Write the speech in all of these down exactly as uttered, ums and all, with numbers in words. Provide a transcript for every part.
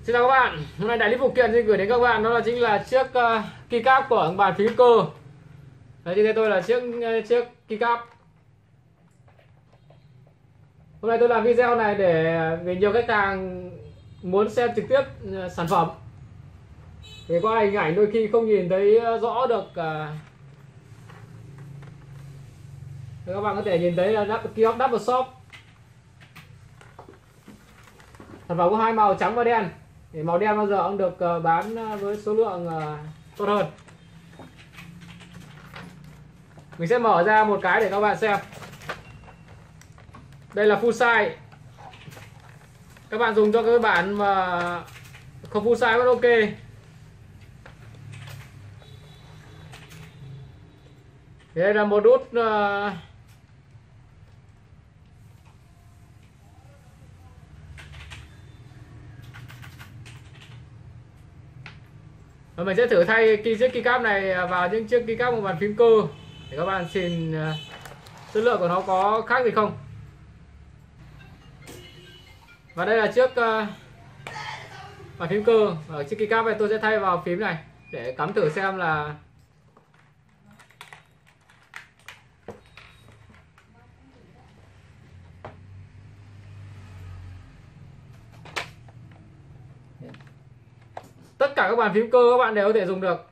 Xin chào các bạn, hôm nay đại lý phụ kiện xin gửi đến các bạn đó là chính là chiếc uh, keycap của ông bàn phím cơ. Đấy, trên đây tôi là chiếc uh, chiếc keycap. Hôm nay tôi làm video này để vì nhiều khách hàng muốn xem trực tiếp uh, sản phẩm. Thì qua hình ảnh đôi khi không nhìn thấy rõ được. Uh, các bạn có thể nhìn thấy là kiosk double shop. Sản phẩm có hai màu trắng và đen. Thì màu đen bao giờ cũng được bán với số lượng tốt hơn. Mình sẽ mở ra một cái để các bạn xem. Đây là full size. Các bạn dùng cho các bạn mà không full size vẫn ok. Thì đây là một nút uh, và mình sẽ thử thay chiếc keycap này vào những chiếc keycap một bàn phím cơ để các bạn xem chất lượng của nó có khác gì không. Và đây là chiếc uh, bàn phím cơ. Ở chiếc keycap này tôi sẽ thay vào phím này để cắm thử xem là tất cả các bàn phím cơ các bạn đều có thể dùng được.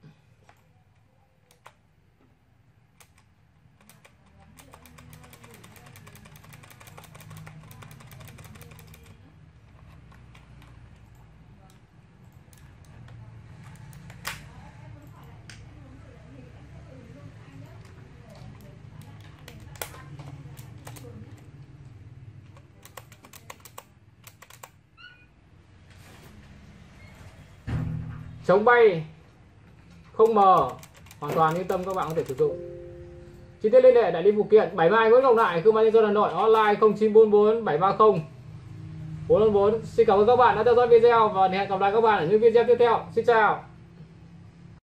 Chống bay, không mờ, hoàn toàn yên tâm các bạn có thể sử dụng. Chi tiết liên hệ đại lý phụ kiện bảy mươi hai Nguyễn Ngọc Lại, Khương Mai Nhân Dân, Hà Nội, online không chín bốn bốn bảy ba không bốn bốn bốn. Xin cảm ơn các bạn đã theo dõi video và hẹn gặp lại các bạn ở những video tiếp theo. Xin chào.